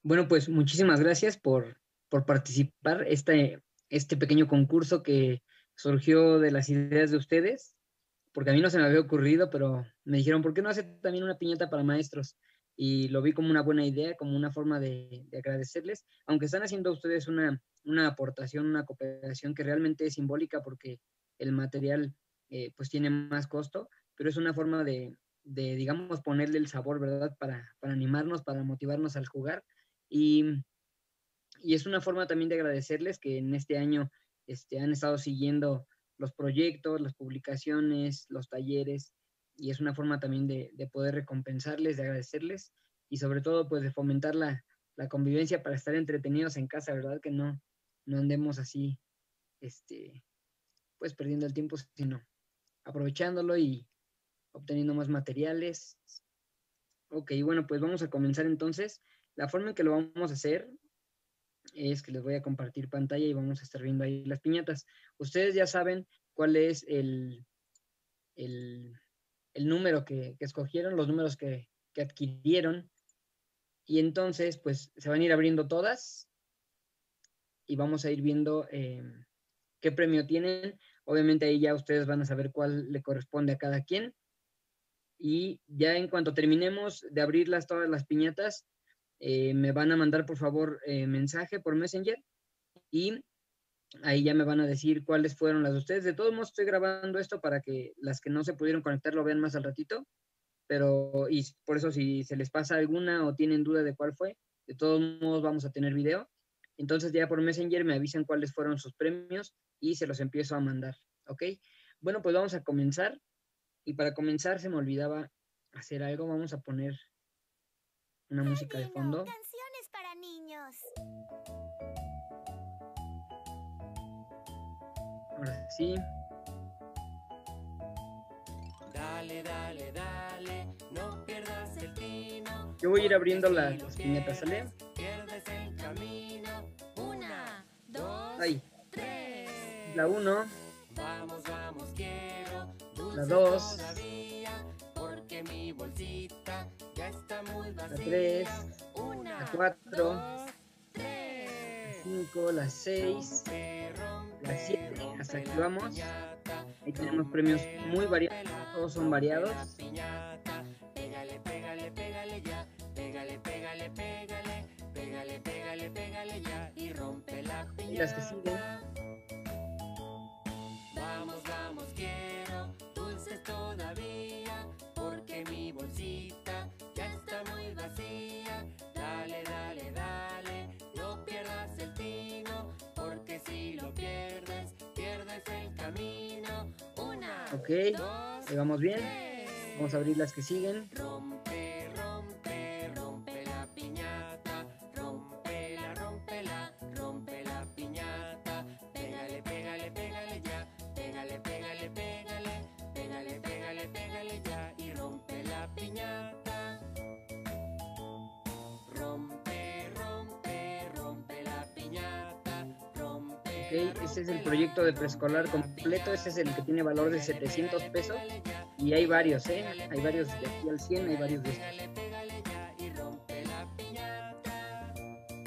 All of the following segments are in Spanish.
Bueno, pues muchísimas gracias por participar. Este pequeño concurso que surgió de las ideas de ustedes, porque a mí no se me había ocurrido, pero me dijeron, ¿por qué no hace también una piñata para maestros? Y lo vi como una buena idea, como una forma de agradecerles, aunque están haciendo ustedes una aportación, una cooperación que realmente es simbólica porque el material pues tiene más costo, pero es una forma digamos, ponerle el sabor, ¿verdad? Para animarnos, para motivarnos al jugar. Y, y es una forma también de agradecerles que en este año han estado siguiendo los proyectos, las publicaciones, los talleres, y es una forma también de poder recompensarles, de agradecerles, y sobre todo pues de fomentar la convivencia para estar entretenidos en casa, ¿verdad? Que no andemos así, pues perdiendo el tiempo, sino aprovechándolo y obteniendo más materiales. Ok, bueno, pues vamos a comenzar entonces. La forma en que lo vamos a hacer es que les voy a compartir pantalla y vamos a estar viendo ahí las piñatas. Ustedes ya saben cuál es el, el número que escogieron, los números que adquirieron, y entonces pues se van a ir abriendo todas y vamos a ir viendo qué premio tienen. Obviamente ahí ya ustedes van a saber cuál le corresponde a cada quien. Y ya en cuanto terminemos de abrirlas todas las piñatas, me van a mandar por favor mensaje por Messenger y ahí ya me van a decir cuáles fueron las de ustedes. De todos modos, estoy grabando esto para que las que no se pudieron conectar lo vean más al ratito, pero y por eso si se les pasa alguna o tienen duda de cuál fue, de todos modos vamos a tener video. Entonces ya por Messenger me avisan cuáles fueron sus premios y se los empiezo a mandar, ¿ok? Bueno, pues vamos a comenzar. Y para comenzar se me olvidaba hacer algo. Vamos a poner una música de Jardino, fondo. canciones para niños. Ahora sí. Dale, dale, dale, no pierdas el tino. Yo voy a ir Porque abriendo si lo las piñatas, ¿sale? pierdes, pierdes el camino. Una, dos, Ahí. La tres. 1, Vamos, vamos, quiero la dulces 2, todavía. Porque mi bolsita ya está muy la 3, vacía. la Una, 4, dos, la tres. 5, la 6, Rompe, la rompe, 7, hasta rompe aquí la vamos. piñata. Ahí tenemos premios Rómpela, muy variados, rómpela, todos son rompe la variados. piñata. Pégale, pégale, pégale ya. Pégale, pégale, pégale. Pégale, pégale, pégale ya. Y rompe la Y las que siguen. piñata. Vamos, vamos, quiero dulces todavía. Porque mi bolsita ya está muy vacía. Dale, dale, dale, no pierdas el tino. Porque si lo pierdes, pierdes el camino. Una, Ok, dos, ahí vamos bien. tres. Vamos a abrir las que siguen. Rompe, rompe, rompe la piñata. Rompela, rompela, rompe la piñata. Pégale, pégale, pégale ya. Pégale, pégale, pégale. Pégale, pégale, pégale ya. Y rompe la piñata. Rompe, rompe, rompe la piñata. Ok, Rompe, ese es el rompela, proyecto de rompe preescolar la completo. Ese es el que piñata. tiene valor de Pégale, 700 pégale, pesos. pégale ya. Y hay varios, ¿eh? Pégale, Hay pégale varios de ya. aquí al 100, hay Pégale, varios de estos. pégale, pégale ya. Y rompe la piñata.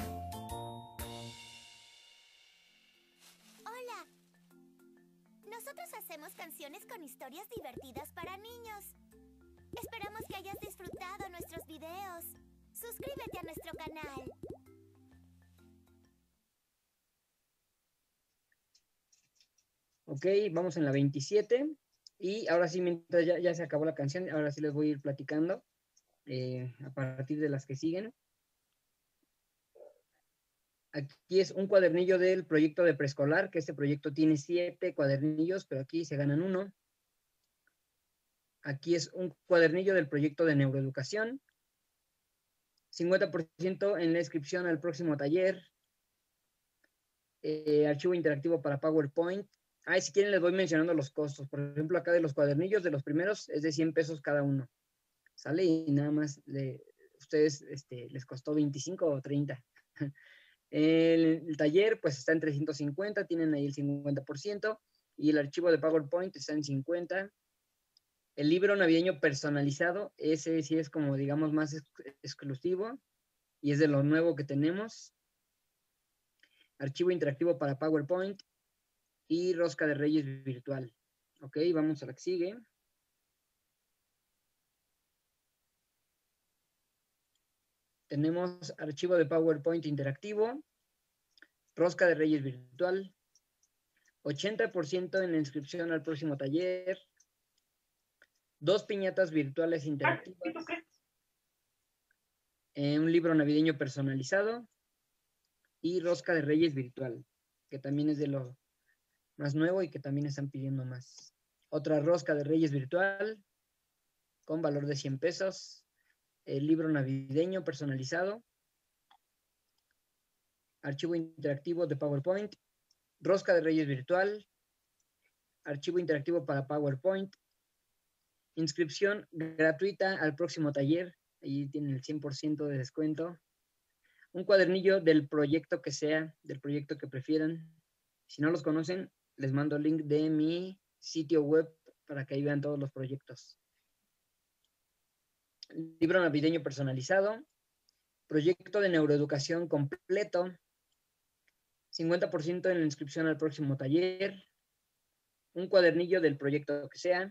Hola. Nosotros hacemos canciones con historias divertidas para niños. Esperamos que hayas disfrutado nuestros videos. Suscríbete a nuestro canal. Ok, vamos en la 27. Y ahora sí, mientras ya se acabó la canción, ahora sí les voy a ir platicando a partir de las que siguen. Aquí es un cuadernillo del proyecto de preescolar, que este proyecto tiene 7 cuadernillos, pero aquí se ganan uno. Aquí es un cuadernillo del proyecto de neuroeducación. 50% en la inscripción al próximo taller. Archivo interactivo para PowerPoint. Si quieren les voy mencionando los costos. Por ejemplo, acá de los cuadernillos, de los primeros, es de 100 pesos cada uno. ¿Sale? Y nada más ustedes les costó 25 o 30. El taller pues está en 350, tienen ahí el 50%, y el archivo de PowerPoint está en 50. El libro navideño personalizado, ese sí es como digamos más exclusivo, y es de lo nuevo que tenemos. Archivo interactivo para PowerPoint y rosca de reyes virtual. Ok, vamos a la que sigue. Tenemos archivo de PowerPoint interactivo, rosca de reyes virtual, 80% en la inscripción al próximo taller, 2 piñatas virtuales interactivas, un libro navideño personalizado y rosca de reyes virtual, que también es de lo más nuevo y que también están pidiendo más. Otra rosca de reyes virtual con valor de 100 pesos, el libro navideño personalizado, archivo interactivo de PowerPoint, rosca de reyes virtual, archivo interactivo para PowerPoint, inscripción gratuita al próximo taller, ahí tienen el 100% de descuento, un cuadernillo del proyecto que sea, del proyecto que prefieran. Si no los conocen, les mando el link de mi sitio web para que ahí vean todos los proyectos. Libro navideño personalizado, proyecto de neuroeducación completo, 50% en la inscripción al próximo taller, un cuadernillo del proyecto que sea,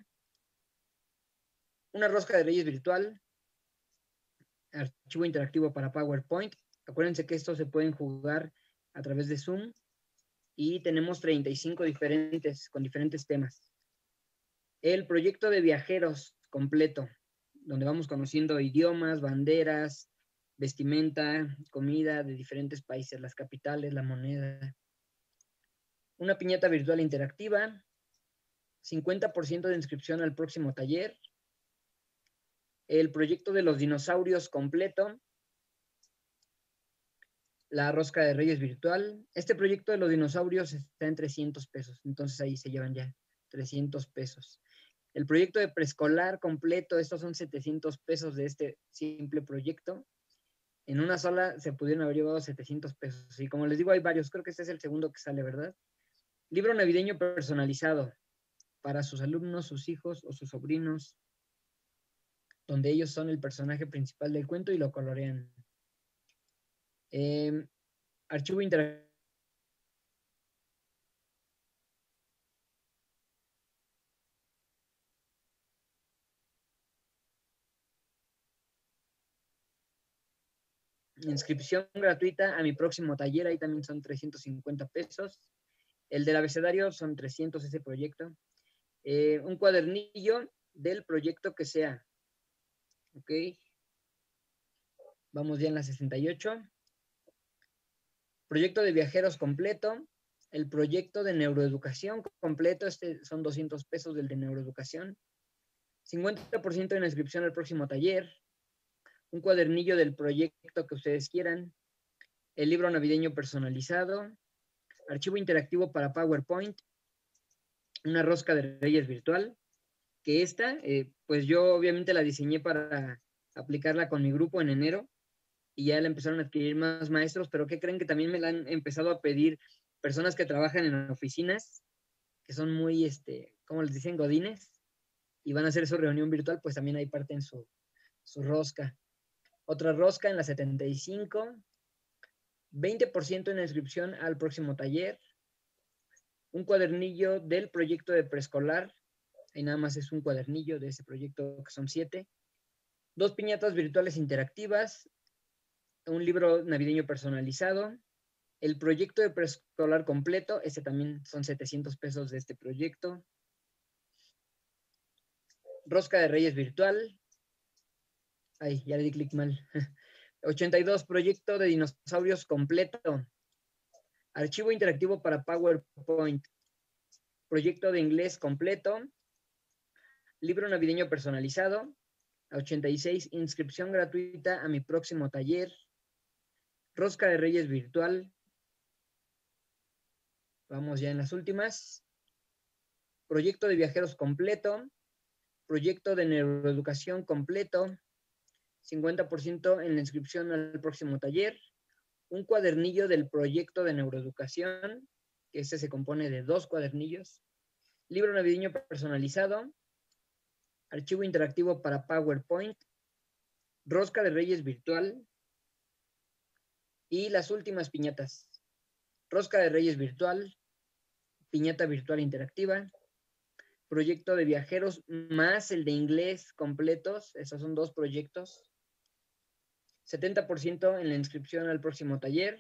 una rosca de reyes virtual, archivo interactivo para PowerPoint. Acuérdense que estos se pueden jugar a través de Zoom y tenemos 35 diferentes con diferentes temas. El proyecto de viajeros completo, donde vamos conociendo idiomas, banderas, vestimenta, comida de diferentes países, las capitales, la moneda. Una piñata virtual interactiva, 50% de inscripción al próximo taller. El proyecto de los dinosaurios completo, la rosca de reyes virtual. Este proyecto de los dinosaurios está en 300 pesos, entonces ahí se llevan ya 300 pesos. El proyecto de preescolar completo, estos son 700 pesos de este simple proyecto. En una sola se pudieron haber llevado 700 pesos. Y como les digo, hay varios, creo que este es el segundo que sale, ¿verdad? Libro navideño personalizado para sus alumnos, sus hijos o sus sobrinos, donde ellos son el personaje principal del cuento y lo colorean. Archivo interactivo. Inscripción gratuita a mi próximo taller, ahí también son 350 pesos. El del abecedario son 300 ese proyecto. Un cuadernillo del proyecto que sea. Ok. Vamos ya en la 68. Proyecto de viajeros completo. El proyecto de neuroeducación completo, este son 200 pesos del de neuroeducación. 50% en la inscripción al próximo taller. Un cuadernillo del proyecto que ustedes quieran. El libro navideño personalizado. Archivo interactivo para PowerPoint. Una rosca de reyes virtual. Que esta, pues yo obviamente la diseñé para aplicarla con mi grupo en enero. Y ya la empezaron a adquirir más maestros, pero ¿qué creen? Que también me la han empezado a pedir personas que trabajan en oficinas, que son muy, ¿cómo les dicen? Godines, y van a hacer su reunión virtual, pues también ahí parten su rosca. Otra rosca en la 75, 20% en la inscripción al próximo taller, un cuadernillo del proyecto de preescolar, ahí nada más es un cuadernillo de ese proyecto que son 7, 2 piñatas virtuales interactivas, un libro navideño personalizado, el proyecto de preescolar completo, ese también son 700 pesos de este proyecto. Rosca de Reyes virtual. Ay, ya le di clic mal. 82, proyecto de dinosaurios completo. Archivo interactivo para PowerPoint. Proyecto de inglés completo. Libro navideño personalizado. 86, inscripción gratuita a mi próximo taller. Rosca de Reyes virtual. Vamos ya en las últimas. Proyecto de viajeros completo. Proyecto de neuroeducación completo. 50% en la inscripción al próximo taller. Un cuadernillo del proyecto de neuroeducación, que este se compone de 2 cuadernillos. Libro navideño personalizado. Archivo interactivo para PowerPoint. Rosca de Reyes virtual. Y las últimas piñatas. Rosca de Reyes virtual, piñata virtual interactiva, proyecto de viajeros más el de inglés completos. Esos son 2 proyectos. 70% en la inscripción al próximo taller.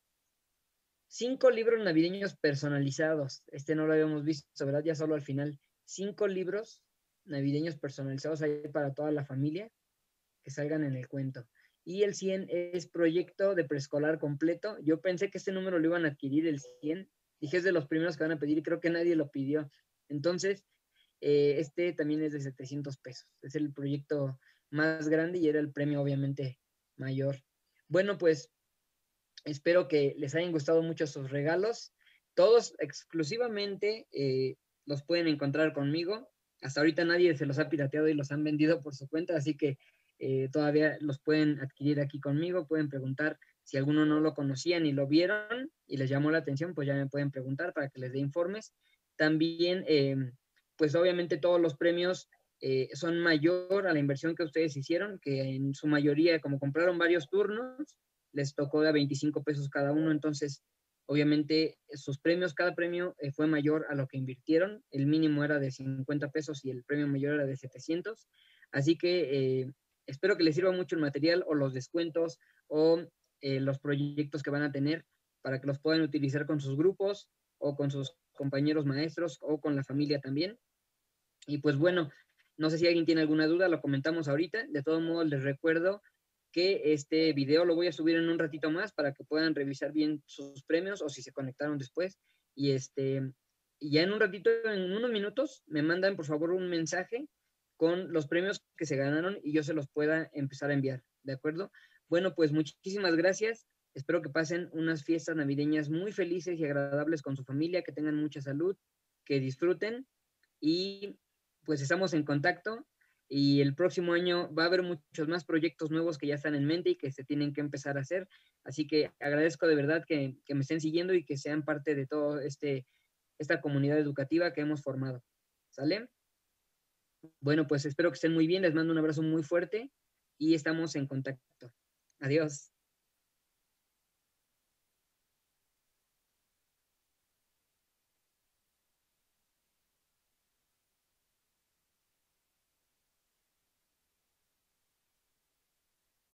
5 libros navideños personalizados. Este no lo habíamos visto, ¿verdad? Ya solo al final. 5 libros navideños personalizados ahí para toda la familia que salgan en el cuento. Y el 100 es proyecto de preescolar completo. Yo pensé que este número lo iban a adquirir el 100. Dije, es de los primeros que van a pedir y creo que nadie lo pidió. Entonces, este también es de 700 pesos. Es el proyecto más grande y era el premio obviamente mayor. Bueno, pues espero que les hayan gustado mucho sus regalos. Todos exclusivamente los pueden encontrar conmigo. Hasta ahorita nadie se los ha pirateado y los han vendido por su cuenta, así que todavía los pueden adquirir aquí conmigo. Pueden preguntar si alguno no lo conocían y lo vieron y les llamó la atención, pues ya me pueden preguntar para que les dé informes. También, pues obviamente todos los premios son mayor a la inversión que ustedes hicieron, que en su mayoría, como compraron varios turnos, les tocó de 25 pesos cada uno. Entonces, obviamente, sus premios, cada premio fue mayor a lo que invirtieron. El mínimo era de 50 pesos y el premio mayor era de 700. Así que espero que les sirva mucho el material o los descuentos o los proyectos que van a tener para que los puedan utilizar con sus grupos o con sus compañeros maestros o con la familia también. Y pues bueno, no sé si alguien tiene alguna duda, lo comentamos ahorita. De todos modos, les recuerdo que este video lo voy a subir en un ratito más para que puedan revisar bien sus premios o si se conectaron después. Y ya en un ratito, en unos minutos, me mandan por favor un mensaje con los premios que se ganaron y yo se los pueda empezar a enviar, ¿de acuerdo? Bueno, pues muchísimas gracias. Espero que pasen unas fiestas navideñas muy felices y agradables con su familia, que tengan mucha salud, que disfruten y pues estamos en contacto y el próximo año va a haber muchos más proyectos nuevos que ya están en mente y que se tienen que empezar a hacer. Así que agradezco de verdad que me estén siguiendo y que sean parte de todo esta comunidad educativa que hemos formado. ¿Sale? Bueno, pues espero que estén muy bien. Les mando un abrazo muy fuerte y estamos en contacto. Adiós.